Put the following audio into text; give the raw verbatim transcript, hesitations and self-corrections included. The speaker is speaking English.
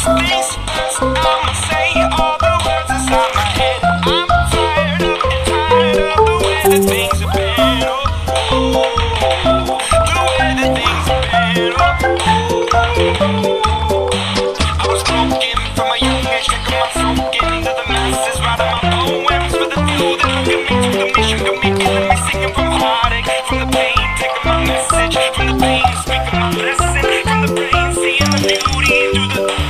things first, I'ma say all the words inside my head. I'm fired up and tired of the way that things have been. Oh, the way that things have been. Oh, I was broken from a young age, taking my soak into the masses, writing my poems for the few that look at me, took the mission, got me killing me, singing from heartache, from the pain, taking my message from the pain, speaking my blessing from the brain, seeing the beauty through the